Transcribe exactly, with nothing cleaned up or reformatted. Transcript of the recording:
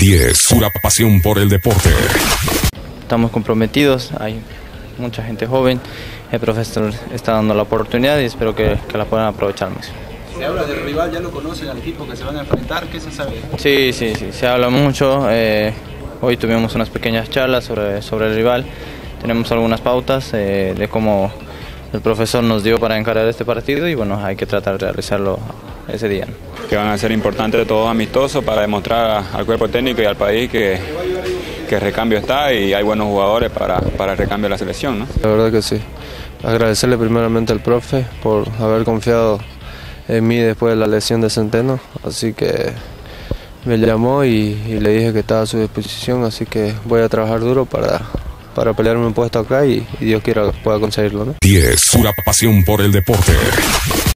diez. Pura pasión por el deporte. Estamos comprometidos, hay mucha gente joven, el profesor está dando la oportunidad y espero que, que la puedan aprovechar más. Se habla del rival, ya lo conocen al equipo que se van a enfrentar, ¿qué se sabe? Sí, sí, sí, se habla mucho. Eh, hoy tuvimos unas pequeñas charlas sobre, sobre el rival. Tenemos algunas pautas eh, de cómo el profesor nos dio para encarar este partido y bueno, hay que tratar de realizarlo ese día, ¿no? Que van a ser importantes, todos amistosos, para demostrar al cuerpo técnico y al país que, que el recambio está y hay buenos jugadores para, para el recambio de la selección, ¿no? La verdad que sí. Agradecerle primeramente al profe por haber confiado en mí después de la lesión de Centeno, así que me llamó y, y le dije que estaba a su disposición, así que voy a trabajar duro para, para pelearme un puesto acá y, y Dios quiera pueda conseguirlo, ¿no? diez. Pura pasión por el deporte.